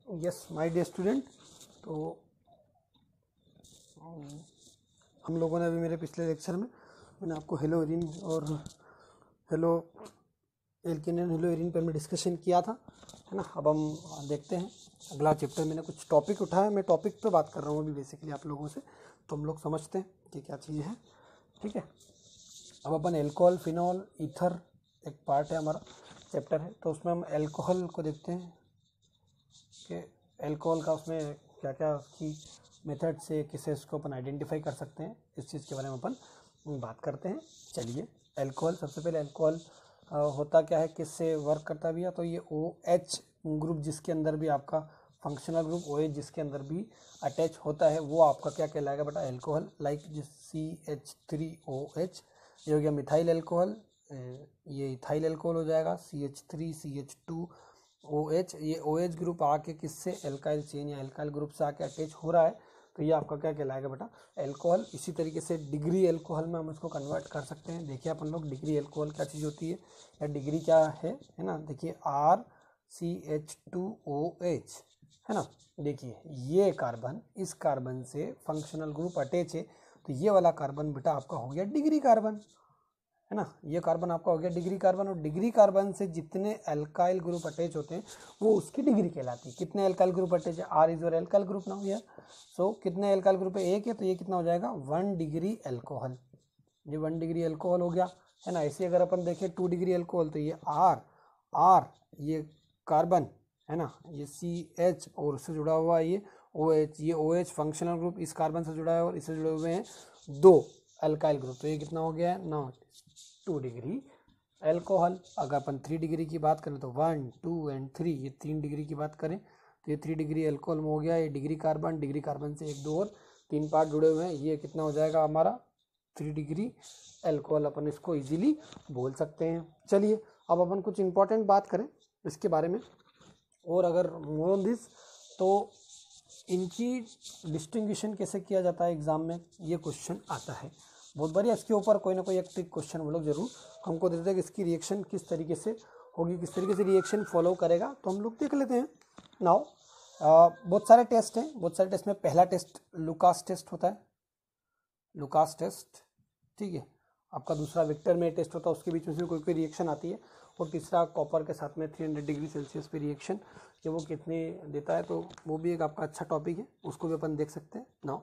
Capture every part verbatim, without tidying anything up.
Yes my dear student, तो हम लोगों ने अभी मेरे पिछले लेक्चर में मैंने आपको हेलो एरिन और halo alkane and halo arene पर मैं डिस्कशन किया था, है ना। अब हम देखते हैं अगला चैप्टर। मैंने कुछ टॉपिक उठाया, मैं टॉपिक पे बात कर रहा हूँ अभी बेसिकली आप लोगों से, तो हम लोग समझते हैं कि क्या चीज़ है। ठीक है, अब अपन एल्कोहल, फिनॉल, ईथर एक पार्ट है हमारा चैप्टर है, तो उसमें हम एल्कोहल को देखते हैं कि एल्कोहल का उसमें क्या क्या उसकी मेथड से किसे उसको अपन आइडेंटिफाई कर सकते हैं, इस चीज़ के बारे में अपन बात करते हैं। चलिए, एल्कोहल सबसे पहले एल्कोहल होता क्या है, किससे वर्क करता भी है, तो ये ओ एच ग्रुप जिसके अंदर भी आपका फंक्शनल ग्रुप ओ एच जिसके अंदर भी अटैच होता है वो आपका क्या कहलाएगा बेटा, एल्कोहल। लाइक जिस C H three O H ये हो गया मिथाइल एल्कोहल, ये इथाइल एल्कोहल हो जाएगा, C H three C H two O H. ये ओ एच ग्रुप आके किससे एल्काइल चेन या एल्काइल ग्रुप से आके अटैच हो रहा है, तो ये आपका क्या कहलाएगा बेटा, एल्कोहल। इसी तरीके से डिग्री एल्कोहल में हम इसको कन्वर्ट कर सकते हैं। देखिए अपन लोग डिग्री एल्कोहल क्या चीज़ होती है या डिग्री क्या है, है ना। देखिए R C H two O H, है ना। देखिए ये कार्बन इस कार्बन से फंक्शनल ग्रुप अटैच है, तो ये वाला कार्बन बेटा आपका हो गया डिग्री कार्बन, है ना। ये कार्बन आपका हो गया डिग्री कार्बन, और डिग्री कार्बन से जितने एल्काइल ग्रुप अटैच होते हैं वो उसकी डिग्री कहलाती है। कितने एल्काइल ग्रुप अटैच है, R is your alkyl group ना भैया। सो कितने एल्काइल ग्रुप है, एक है, तो ये कितना हो जाएगा, वन डिग्री एल्कोहल। ये वन डिग्री एल्कोहल हो गया, है ना। ऐसे अगर अपन देखें टू डिग्री एल्कोहल, तो ये आर आर ये कार्बन, है ना, ये सी एच और उससे जुड़ा हुआ है ये ओ एच। ये ओ एच फंक्शनल ग्रुप इस कार्बन से जुड़ा है और इससे जुड़े हुए हैं दो एल्काइल ग्रुप, तो ये कितना हो गया है, नौ टू डिग्री एल्कोहल। अगर अपन थ्री डिग्री की बात करें तो वन टू एंड थ्री, ये तीन डिग्री की बात करें तो ये थ्री डिग्री एल्कोहल में हो गया। ये डिग्री कार्बन, डिग्री कार्बन से एक दो और तीन पार्ट जुड़े हुए हैं, ये कितना हो जाएगा हमारा, थ्री डिग्री एल्कोहल। अपन इसको इजीली बोल सकते हैं। चलिए अब अपन कुछ इंपॉर्टेंट बात करें इसके बारे में, और अगर मोर ऑन दिस तो इनकी डिस्टिंग्विशन कैसे किया जाता है एग्जाम में, ये क्वेश्चन आता है बहुत बढ़िया। इसके ऊपर कोई ना कोई एक ट्रिक क्वेश्चन हम लोग जरूर हमको देते हैं कि इसकी रिएक्शन किस तरीके से होगी, किस तरीके से रिएक्शन फॉलो करेगा, तो हम लोग देख लेते हैं। नाउ बहुत सारे टेस्ट हैं, बहुत सारे टेस्ट में पहला टेस्ट लुकास टेस्ट होता है, लुकास टेस्ट, ठीक है। आपका दूसरा विक्टर में टेस्ट होता है, उसके बीच में कोई कोई रिएक्शन आती है, और तीसरा कॉपर के साथ में थ्री हंड्रेड डिग्री सेल्सियस पे रिएक्शन कि वो कितने देता है, तो वो भी एक आपका अच्छा टॉपिक है, उसको भी अपन देख सकते हैं। नाउ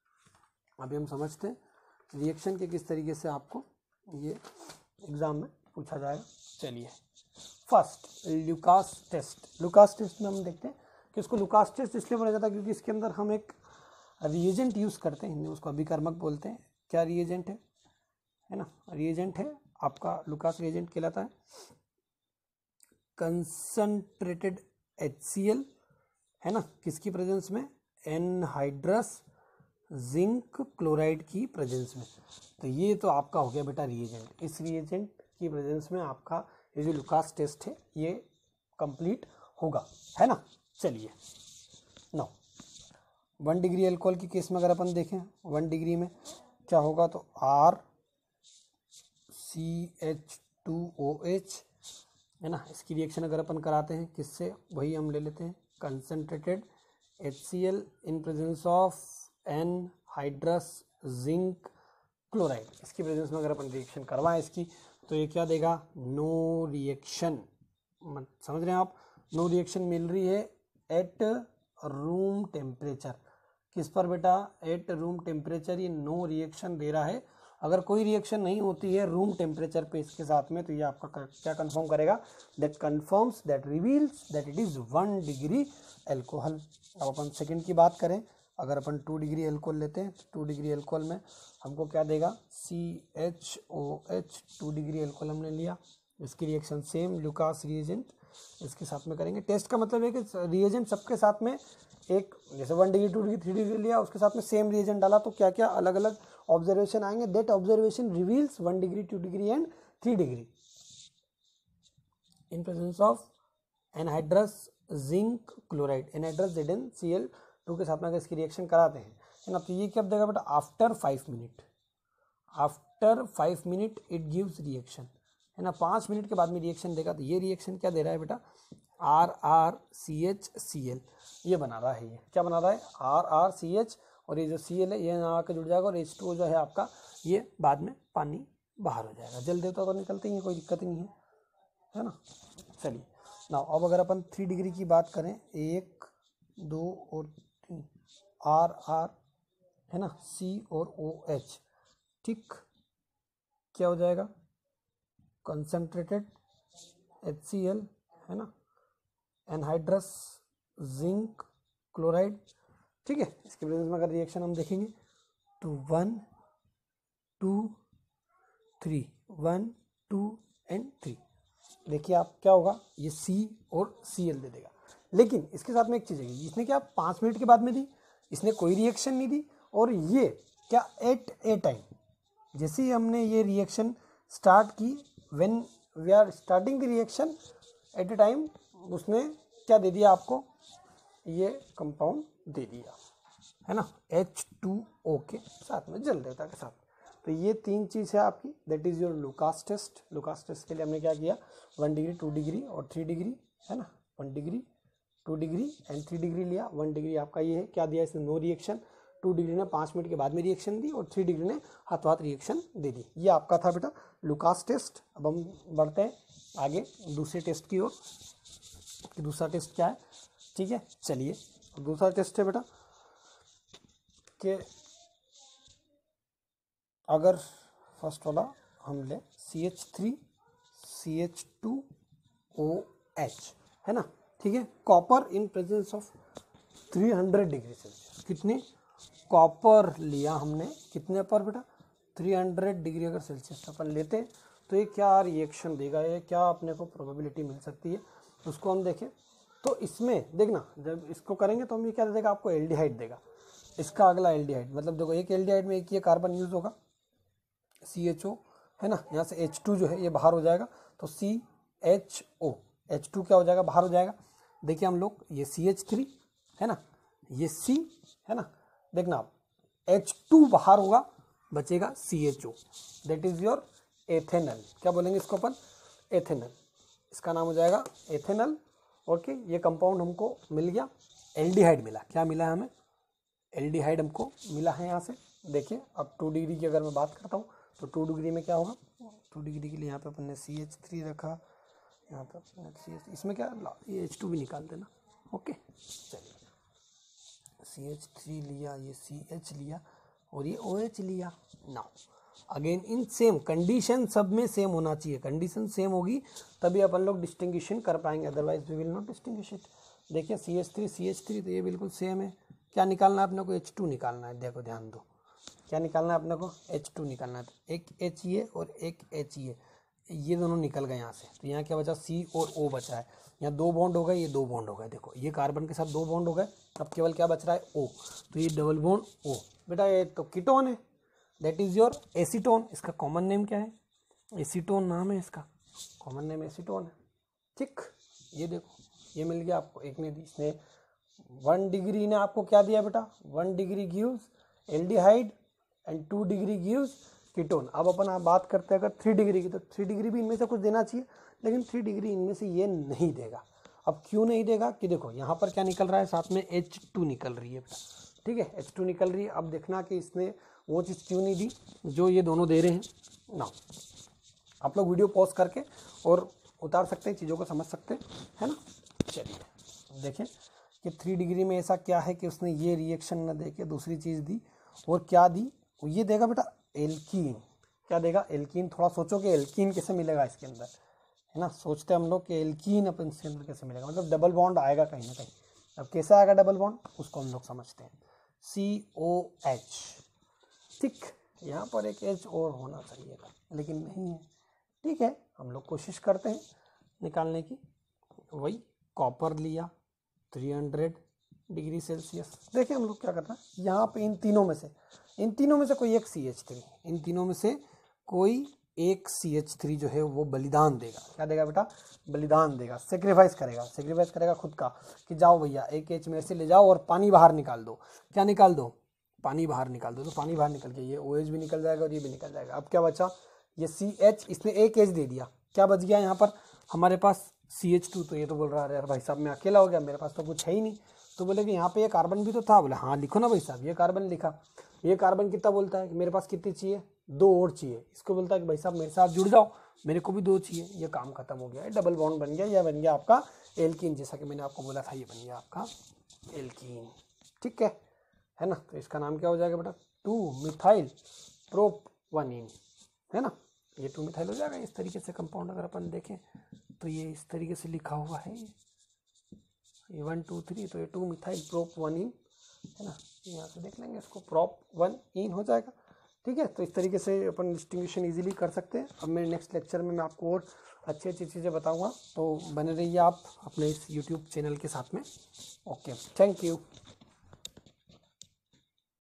अभी हम समझते हैं रिएक्शन के किस तरीके से आपको ये एग्जाम में पूछा जाएगा। चलिए first Lucas test. Lucas test में हम देखते हैं कि इसको लुकास टेस्ट इसलिए बोला जाता है क्योंकि इसके अंदर हम एक रिएजेंट यूज करते हैं, उसको अभिकर्मक बोलते हैं। क्या रिएजेंट है, है ना, रिएजेंट है आपका लुकास रिएजेंट कहलाता है। कंसंट्रेटेड एच सी एल, है ना, किसकी प्रेजेंस में, एनहाइड्रस जिंक क्लोराइड की प्रेजेंस में, तो ये तो आपका हो गया बेटा रिएजेंट। इस रिएजेंट की प्रेजेंस में आपका ये जो लुकास टेस्ट है ये कंप्लीट होगा, है ना। चलिए नो वन डिग्री एल्कोहल की केस में अगर अपन देखें वन डिग्री में क्या होगा, तो R C H two O H, है ना। इसकी रिएक्शन अगर अपन कराते हैं किससे, वही हम ले लेते हैं concentrated H C L in presence of anhydrous zinc chloride. इसकी प्रेजेंस में अगर अपन रिएक्शन करवाएं इसकी, तो ये क्या देगा, नो रिएक्शन। समझ रहे हैं आप, नो रिएक्शन मिल रही है एट रूम टेम्परेचर। किस पर बेटा, एट रूम टेम्परेचर ये नो रिएक्शन दे रहा है। अगर कोई रिएक्शन नहीं होती है रूम टेम्परेचर पे इसके साथ में, तो ये आपका क्या कंफर्म करेगा, that confirms, that reveals that it is one degree alcohol. अब अपन सेकंड की बात करें, अगर अपन टू डिग्री एल्कोहल लेते हैं तो टू डिग्री एल्कोहल में हमको क्या देगा, C H O H, two degree alcohol हमने लिया। इसकी रिएक्शन सेम लुकास रिएजेंट इसके साथ में करेंगे। टेस्ट का मतलब है कि रिएजेंट सबके साथ में एक, जैसे one degree two degree three degree लिया, उसके साथ में सेम रिएजेंट डाला, तो क्या क्या अलग अलग ऑब्जर्वेशन आएंगे, that observation reveals one degree two degree and three degree in presence of anhydrous zinc chloride, anhydrous Z N C L two के साथ में अगर इसकी रिएक्शन कराते हैं, है ना, तो ये क्या देगा बेटा, after five minute, after five minute it gives reaction, है ना, पाँच मिनट के बाद में रिएक्शन देगा। तो ये रिएक्शन क्या दे रहा है बेटा, R R C H C L, ये बना रहा है। ये क्या बना रहा है, आर आर सी एच, और ये जो सी एल है ये यहाँ आकर जुड़ जाएगा, और एच टू जो है आपका ये बाद में पानी बाहर हो जाएगा। जल देवता तो निकलते ही है, कोई दिक्कत नहीं है, है ना। चलिए ना, अब अगर अपन थ्री डिग्री की बात करें, एक दो और तीन, आर आर है ना, सी और ओ एच, ठीक, क्या हो जाएगा, कंसंट्रेटेड एच सी एल है ना, एनहाइड्रस जिंक क्लोराइड, ठीक है। इसके प्रेजेंस में अगर रिएक्शन हम देखेंगे तो one two three, one two and three, देखिए आप क्या होगा, ये C और सी एल दे देगा। लेकिन इसके साथ में एक चीज़ है, इसने क्या पाँच मिनट के बाद में दी, इसने कोई रिएक्शन नहीं दी, और ये क्या एट ए टाइम, जैसे ही हमने ये रिएक्शन स्टार्ट की, when we are starting the reaction at a time, उसने क्या दे दिया आपको, ये कंपाउंड दे दिया, है ना, एच टू ओ के साथ में, जल देवता के साथ। तो ये तीन चीज़ है आपकी, that is your Lucas test. Lucas test के लिए हमने क्या किया, वन डिग्री, टू डिग्री और थ्री डिग्री, है ना, one degree, two degree and three degree लिया। वन डिग्री आपका ये है, क्या दिया इसने, नो रिएक्शन। टू डिग्री ने पाँच मिनट के बाद में रिएक्शन दी, और थ्री डिग्री ने हाथों हाथ रिएक्शन दे दी। ये आपका था बेटा लुकास टेस्ट। अब हम बढ़ते हैं आगे दूसरे टेस्ट की ओर, कि दूसरा टेस्ट क्या है, ठीक है। चलिए, दूसरा टेस्ट है बेटा कि अगर फर्स्ट वाला हम ले C H three C H two O H, है ना, ठीक है, copper in presence of three hundred degree Celsius, कितने, कॉपर लिया हमने कितने पर बेटा, थ्री हंड्रेड डिग्री अगर सेल्सियस अपन लेते तो ये क्या रिएक्शन देगा, ये क्या अपने को प्रोबेबिलिटी मिल सकती है, उसको हम देखें। तो इसमें देखना, जब इसको करेंगे तो हम ये क्या देगा आपको, एल्डिहाइड देगा। इसका अगला एल्डिहाइड, मतलब देखो एक एल्डिहाइड में एक ये कार्बन यूज होगा, सी एच ओ, है ना, यहाँ से एच टू जो है ये बाहर हो जाएगा, तो C H O, H two क्या हो जाएगा, बाहर हो जाएगा। देखिए हम लोग, ये सी एच थ्री है ना, ये C है ना, देखना आप एच टू बाहर होगा, बचेगा C H O, that is your ethanal. क्या बोलेंगे इसको अपन, एथेनल, इसका नाम हो जाएगा एथेनल। ओके, ये कंपाउंड हमको मिल गया, एल्डिहाइड मिला, क्या मिला है हमें, एल्डिहाइड हमको मिला है यहाँ से। देखिए अब टू डिग्री की अगर मैं बात करता हूँ तो टू डिग्री में क्या होगा, टू डिग्री के लिए यहाँ पे अपन ने सी एच थ्री रखा, यहाँ पे अपन ने सी एच, इसमें क्या ये एच टू भी निकाल देना। ओके, चलिए सी एच थ्री लिया, ये सी एच लिया, और ये ओ एच लिया। Now again in same condition, सब में सेम होना चाहिए, कंडीशन सेम होगी तभी अपन लोग डिस्टिंग्विशन कर पाएंगे, otherwise we will not distinguish it. देखिए C H three C H three तो ये बिल्कुल सेम है। क्या निकालना है अपने को, एच टू निकालना है। देखो ध्यान दो, क्या निकालना है अपने को, एच टू निकालना है। तो एक एच ये और एक एच ये, ये दोनों निकल गए यहाँ से, तो यहाँ क्या बचा, सी और ओ बचा है। यहाँ दो बॉन्ड हो गए, ये दो बॉन्ड हो गए, देखो ये कार्बन के साथ दो बॉन्ड हो गए, अब केवल क्या बच रहा है, ओ, तो ये डबल बॉन्ड ओ। बेटा ये तो कीटोन है, दैट इज योर एसीटोन। इसका कॉमन नेम क्या है, एसीटोन नाम है इसका, कॉमन नेम एसीटोन है। ठीक, ये देखो ये मिल गया आपको, एक ने दी इसने वन डिग्री ने आपको क्या दिया बेटा, one degree gives aldehyde and two degree gives ketone. अब अपन आप बात करते हैं अगर थ्री डिग्री की, तो थ्री डिग्री भी इनमें से कुछ देना चाहिए, लेकिन थ्री डिग्री इनमें से ये नहीं देगा। अब क्यों नहीं देगा, कि देखो यहाँ पर क्या निकल रहा है, साथ में एच टू निकल रही है बेटा, ठीक है, एच टू निकल रही है। अब देखना कि इसने वो चीज़ क्यों नहीं दी जो ये दोनों दे रहे हैं ना। आप लोग वीडियो पॉज करके और उतार सकते हैं, चीज़ों को समझ सकते हैं, है ना। चलिए देखें कि थ्री डिग्री में ऐसा क्या है कि उसने ये रिएक्शन न दे के दूसरी चीज़ दी, और क्या दी, ये देगा बेटा एल्कीन। क्या देगा, एल्कीन। थोड़ा सोचो कि एल्कीन कैसे मिलेगा इसके अंदर, है ना, सोचते हम लोग कि एल्कीन अपन इसके अंदर कैसे मिलेगा, मतलब डबल बॉन्ड आएगा कहीं ना कहीं। अब कैसे आएगा डबल बॉन्ड, उसको हम लोग समझते हैं, सी ओ एच। ठीक, यहाँ पर एक एच और होना चाहिए था लेकिन नहीं है, ठीक है, हम लोग कोशिश करते हैं निकालने की। वही कॉपर लिया थ्री हंड्रेड डिग्री सेल्सियस। देखिए हम लोग क्या करना है, यहाँ पे इन तीनों में से इन तीनों में से कोई एक सी एच थ्री इन तीनों में से कोई एक सी एच थ्री जो है वो बलिदान देगा। क्या देगा बेटा, बलिदान देगा, सेक्रीफाइस करेगा, सेक्रीफाइस करेगा खुद का, कि जाओ भैया एक एच मेरे से ले जाओ और पानी बाहर निकाल दो। क्या निकाल दो, पानी बाहर निकाल दो। तो पानी बाहर निकल के ये ओ एच भी निकल जाएगा और ये भी निकल जाएगा। अब क्या बचा, ये सी एच, इसने एक एच दे दिया, क्या बच गया यहाँ पर हमारे पास, सी एच टू, तो ये तो बोल रहा है यार भाई साहब मैं अकेला हो गया, मेरे पास तो कुछ है ही नहीं। तो बोले कि यहाँ पे ये कार्बन भी तो था। बोले हाँ लिखो ना भाई साहब, ये कार्बन लिखा। ये कार्बन कितना बोलता है कि मेरे पास कितनी चाहिए, दो और चाहिए। इसको बोलता है कि भाई साहब मेरे साथ जुड़ जाओ, मेरे को भी दो चाहिए। ये काम खत्म हो गया, डबल बॉन्ड बन गया, यह बन गया आपका एल्कीन। जैसा कि मैंने आपको बोला था, ये बन गया आपका एल्कीन। ठीक है है ना। तो इसका नाम क्या हो जाएगा बेटा, टू मिथाइल प्रोपवानिन, है ना। ये टू मिथाइल हो जाएगा। इस तरीके से कंपाउंड अगर अपन देखें तो ये इस तरीके से लिखा हुआ है, ये वन टू थ्री, तो ये टू मिथाइल प्रोपवानिन, है ना। यहाँ से देख लेंगे इसको, प्रोप वन इन हो जाएगा। ठीक है, तो इस तरीके से अपन डिस्टिंग्विशन इजीली कर सकते हैं। अब मेरे नेक्स्ट लेक्चर में मैं आपको और अच्छी अच्छी चीज़ें बताऊंगा, तो बने रहिए आप अपने इस यूट्यूब चैनल के साथ में। Okay, thank you.